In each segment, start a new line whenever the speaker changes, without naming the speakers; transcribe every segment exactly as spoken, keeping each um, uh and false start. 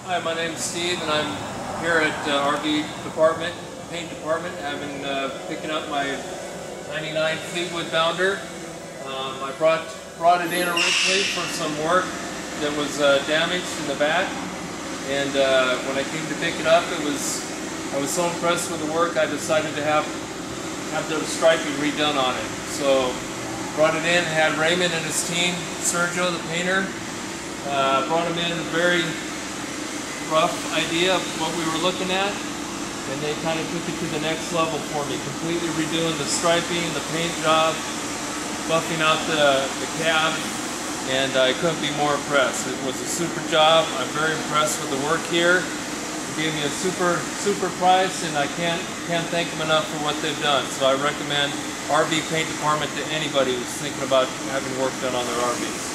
Hi, my name's Steve, and I'm here at uh, R V department, paint department. I've been uh, picking up my ninety-nine Fleetwood Bounder. Um, I brought brought it in originally for some work that was uh, damaged in the back, and uh, when I came to pick it up, it was I was so impressed with the work, I decided to have have the striping redone on it. So brought it in, had Raymond and his team, Sergio, the painter, uh, brought him in very rough idea of what we were looking at, and they kind of took it to the next level for me, completely redoing the striping, the paint job, buffing out the, the cab, and I couldn't be more impressed. It was a super job. I'm very impressed with the work here. They gave me a super super price, and I can't can't thank them enough for what they've done. So I recommend R V Paint Department to anybody who's thinking about having work done on their R Vs.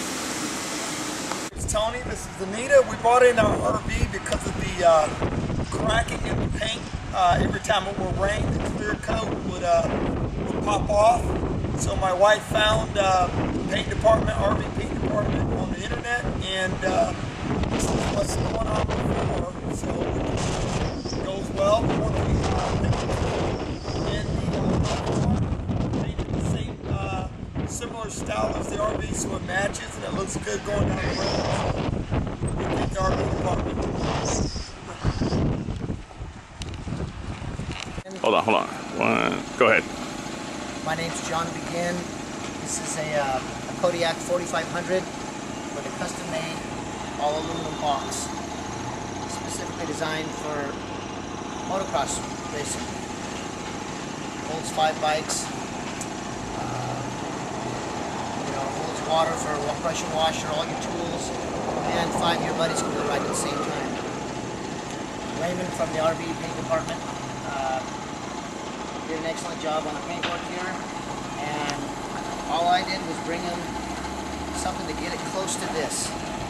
Tony, this is Anita. We brought in our R V because of the uh, cracking in the paint. Uh, every time it would rain, the clear coat would, uh, would pop off. So my wife found uh, the paint department, R V paint department on the internet, and uh, this is what's going on before. So it goes well. We want to uh, in the uh, painted the same uh, similar style as the R V, so it matches and it looks good going down the road. We think the R V department.
Hold on, hold on. One, go ahead.
My name's John Begin. This is a, uh, a Kodiak forty-five hundred with a custom-made all-aluminum box, specifically designed for motocross racing. Holds five bikes. Holds water for a brush and washer, all your tools, and five-year buddies can go ride at the same time. Raymond from the R V paint department uh, did an excellent job on the paintwork here, and all I did was bring him something to get it close to this.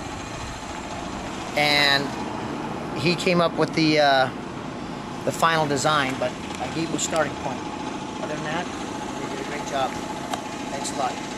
And he came up with the uh, the final design, but I gave him a starting point. Other than that, they did a great job. Thanks a lot.